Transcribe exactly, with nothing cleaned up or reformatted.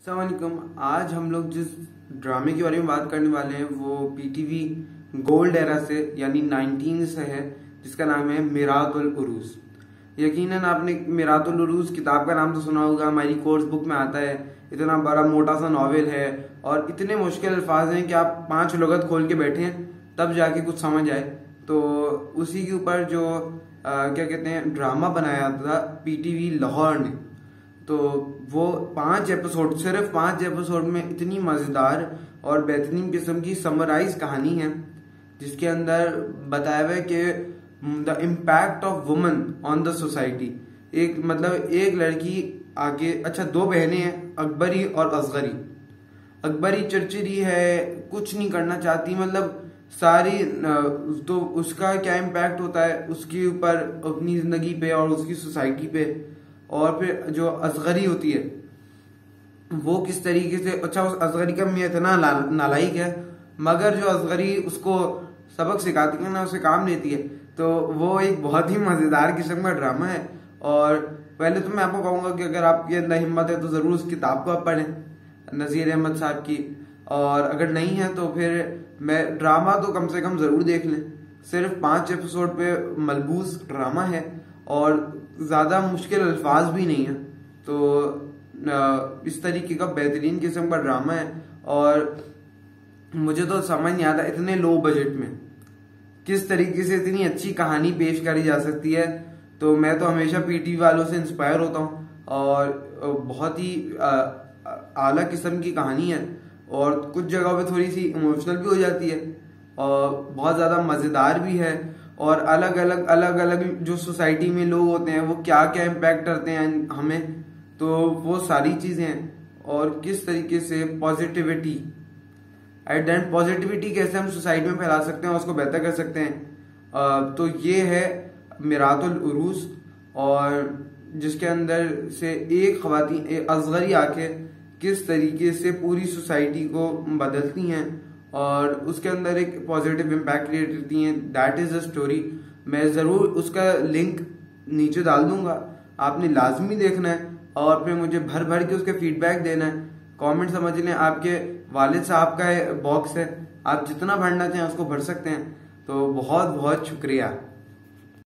अस्सलाम वालेकुम। आज हम लोग जिस ड्रामे के बारे में बात करने वाले हैं वो पीटीवी गोल्ड एरा से यानी नाइनटीन से है, जिसका नाम है मिरातुल उरूस। यकीनन आपने मिरातुल उरूस किताब का नाम तो सुना होगा, हमारी कोर्स बुक में आता है। इतना बड़ा मोटा सा नॉवेल है और इतने मुश्किल अल्फाज हैं कि आप पांच लुगत खोल के बैठे हैं तब जाके कुछ समझ आए। तो उसी के ऊपर जो आ, क्या कहते हैं ड्रामा बनाया था पीटीवी लाहौर ने, तो वो पांच एपिसोड, सिर्फ पांच एपिसोड में इतनी मजेदार और बेहतरीन किस्म की समराइज कहानी है जिसके अंदर बताया हुआ है कि the impact of woman on the society. एक मतलब एक लड़की आगे, अच्छा दो बहनें हैं, अकबरी और असगरी। अकबरी चिड़चिड़ी है, कुछ नहीं करना चाहती, मतलब सारी, तो उसका क्या इम्पैक्ट होता है उसके ऊपर, अपनी जिंदगी पे और उसकी सोसाइटी पे। और फिर जो असगरी होती है वो किस तरीके से, अच्छा उस असगरी का मैं इतना नालायक है मगर जो असगरी उसको सबक सिखाती है ना, उसे काम लेती है। तो वो एक बहुत ही मजेदार किस्म का ड्रामा है। और पहले तो मैं आपको कहूंगा कि अगर आपके अंदर हिम्मत है तो जरूर उस किताब को आप पढ़ें, नजीर अहमद साहब की। और अगर नहीं है तो फिर मैं ड्रामा तो कम से कम जरूर देख लें। सिर्फ पांच एपिसोड पे मलबूस ड्रामा है और ज्यादा मुश्किल अल्फाज भी नहीं है। तो इस तरीके का बेहतरीन किस्म का ड्रामा है। और मुझे तो समझ नहीं आता इतने लो बजट में किस तरीके से इतनी अच्छी कहानी पेश करी जा सकती है। तो मैं तो हमेशा पीटीवी वालों से इंस्पायर होता हूँ और बहुत ही आला किस्म की कहानी है और कुछ जगहों पे थोड़ी सी इमोशनल भी हो जाती है और बहुत ज्यादा मजेदार भी है। और अलग अलग अलग अलग जो सोसाइटी में लोग होते हैं वो क्या क्या इम्पैक्ट करते हैं हमें, तो वो सारी चीजें हैं। और किस तरीके से positivity at the end, positivity कैसे हम सोसाइटी में फैला सकते हैं, उसको बेहतर कर सकते हैं। तो ये है मिरातुल उरूस, और जिसके अंदर से एक खवातीन असगरी आके किस तरीके से पूरी सोसाइटी को बदलती हैं और उसके अंदर एक पॉजिटिव इम्पैक्ट क्रिएट करती हैं। That is a story. मैं जरूर उसका लिंक नीचे डाल दूंगा, आपने लाजमी देखना है और फिर मुझे भर भर के उसके फीडबैक देना है। कमेंट समझ लें, आपके वालिद साहब का बॉक्स है, आप जितना भरना चाहें उसको भर सकते हैं। तो बहुत बहुत शुक्रिया।